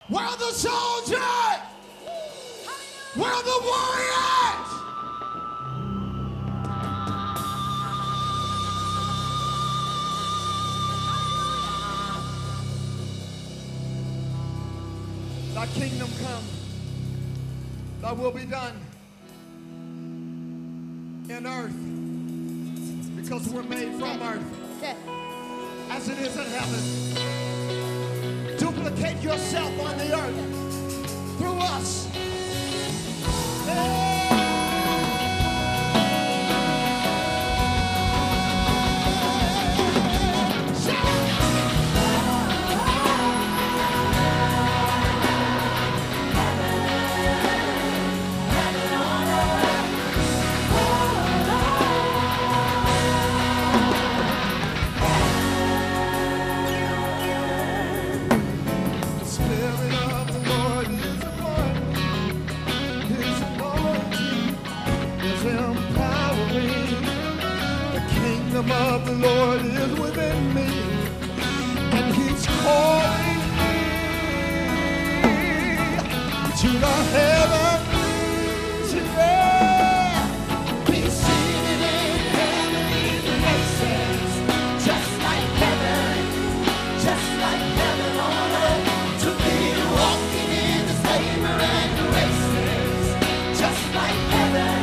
Where are the soldiers? Where are the warriors? Thy kingdom come, thy will be done in earth, because we're made from earth, as it is in heaven. Duplicate yourself on the earth through us. The kingdom of the Lord is within me, and he's calling me to the heavenly today. Be seated in heavenly places, just like heaven on earth. To be walking in the favor and graces, just like heaven.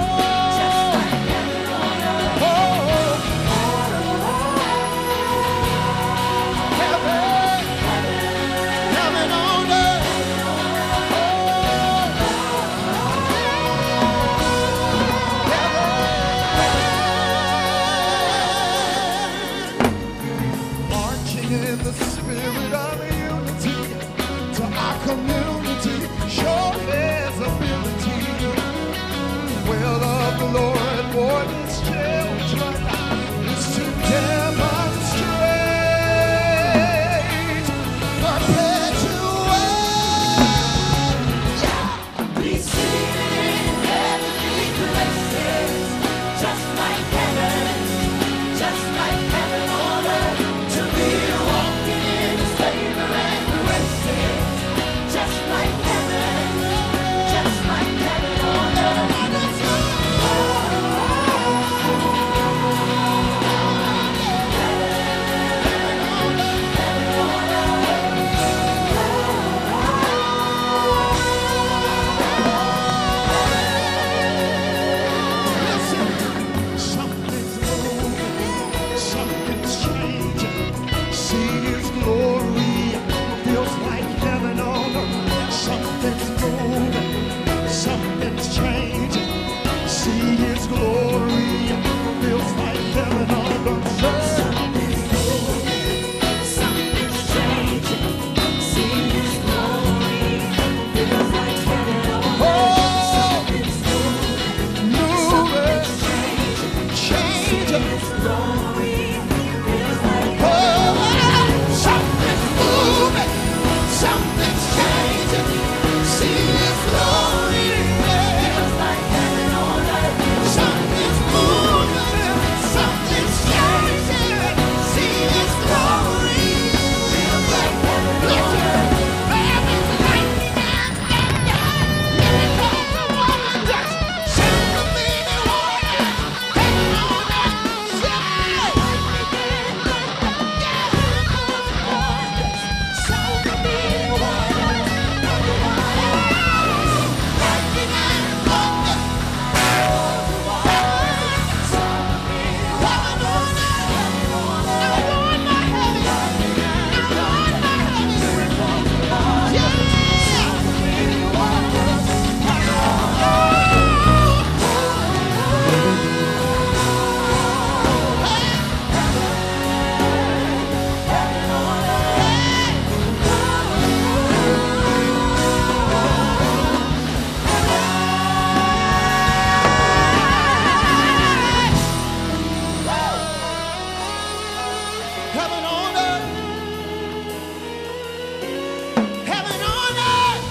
In the spirit of unity, to our community, show his ability. Will of the Lord for his children is to demonstrate perpetuate. Be seated in heavenly places, just like heaven on earth. To be walking in his favor and graces, just like heaven on earth. Listen, something's moving, something's changing. See his glory, feels like heaven on earth. Something's moving, something's changing. See his glory, feels like heaven on earth. Something's moving, something's changing. See his glory, feels like heaven on earth. Something's moving, changing. His glory feels like something's moving, something's changing. See his glory, feels like heaven on earth. Something's moving, something's changing. See his glory, feels like heaven on earth. Heaven's lightning and thunder, miracles and wonders. Shout the meaning warrior, heaven on earth. Heaven on earth, heaven on earth.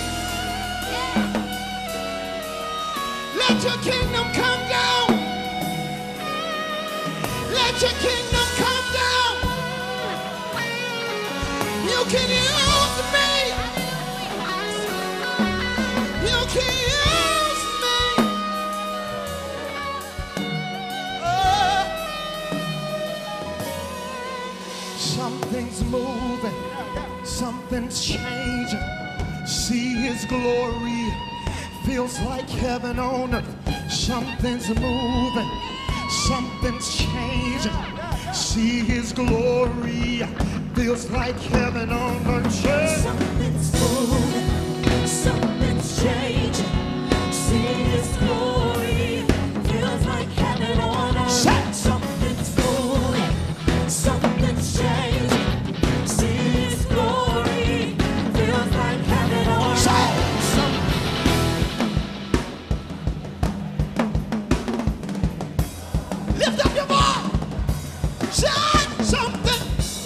Let your kingdom come down. Let your kingdom come down. You can use me. Something's changing. See his glory. Feels like heaven on earth. Something's moving. Something's changing. See his glory. Feels like heaven on earth. Something's moving. Something's changing. See his glory. Feels like heaven on earth. Something's moving. Something's changing. See his glory. Feels like heaven on earth. Lift up your voice. Shout something.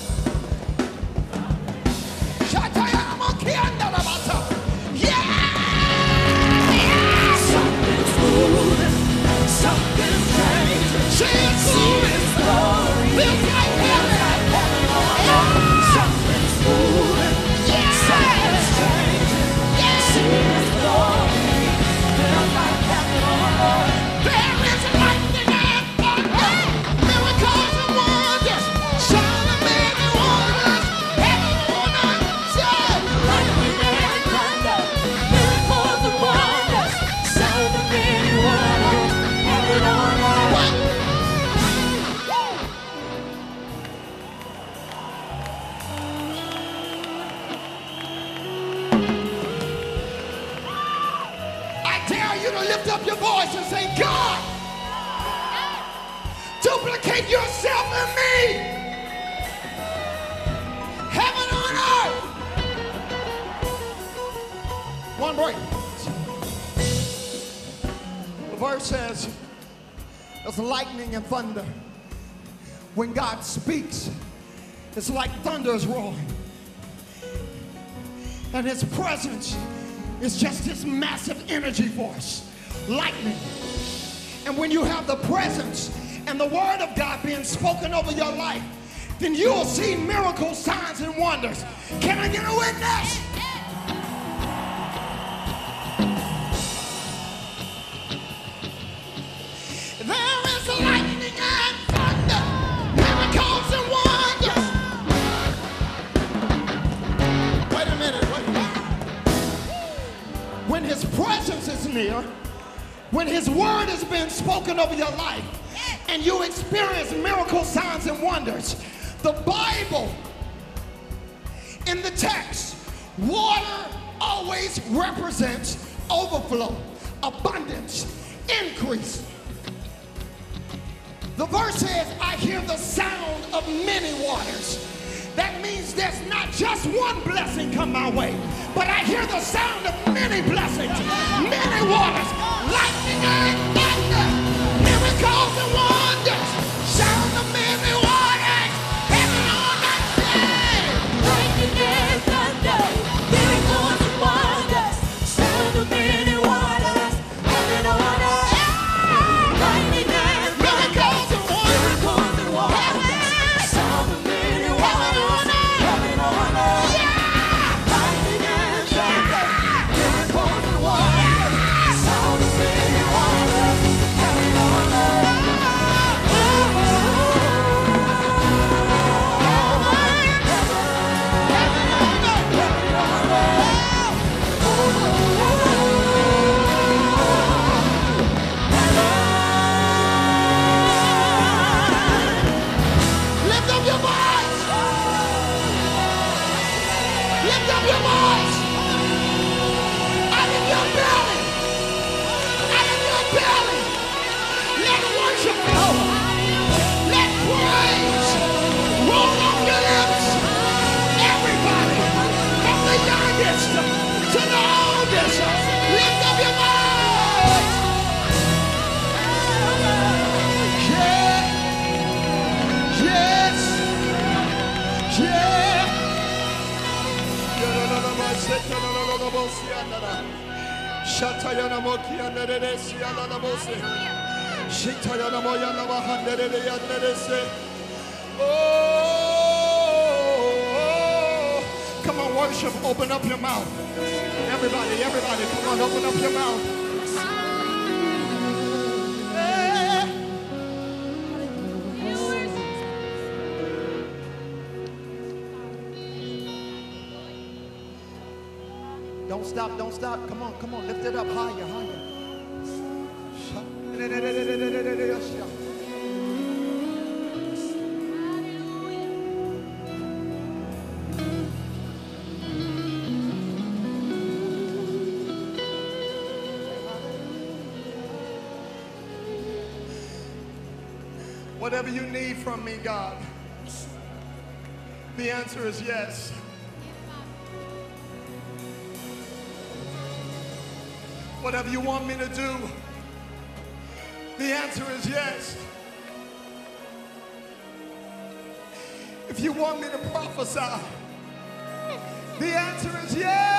Something's moving. Something's changing. See his glory. Feels like heaven on earth. Something's moving. Something's changing. See his glory. Feels like heaven on earth. There is lightning and thunder, miracles and wonders, signs and many wonders, heaven on earth. Lightning and thunder, miracles and wonders, signs and many wonders, heaven on earth. I dare you to lift up your voice and say, God, duplicate yourself in me. Heaven on earth. One break. The verse says, there's lightning and thunder. When God speaks, it's like thunder is roaring. And his presence is just this massive energy force, lightning. And when you have the presence and the word of God being spoken over your life, then you'll see miracles, signs, and wonders. Can I get a witness? There is lightning and thunder, miracles and wonders. Wait a minute. When his presence is near, when his word has been spoken over your life, and you experience miracles, signs, and wonders, the Bible, in the text, water always represents overflow, abundance, increase. The verse says, I hear the sound of many waters. That means there's not just one blessing come my way, but I hear the sound of many blessings, many waters, lightning and thunder, miracles and wonders, sound of many waters, heaven on earth. Lightning and thunder, miracles and wonders, sound of many waters, heaven on earth. Lightning and thunder, miracles and wonders, sound of many waters, heaven on earth. Lightning and thunder, miracles and wonders, sound of many waters, heaven on earth. Lift up your voice. Lift up your voice. Out of your belly. Out of your belly. Let worship flow. Let praise roll off your lips. Everybody, from the youngest to the oldest, lift up your voice. Yeah. Yes. Yeah. Oh, come on, worship. Open up your mouth. Everybody, come on, open up your mouth. Yeah. Don't stop, don't stop. Come on, come on. Lift it up higher, higher. Whatever you need from me, God, the answer is yes. Whatever you want me to do, the answer is yes. If you want me to prophesy, the answer is yes.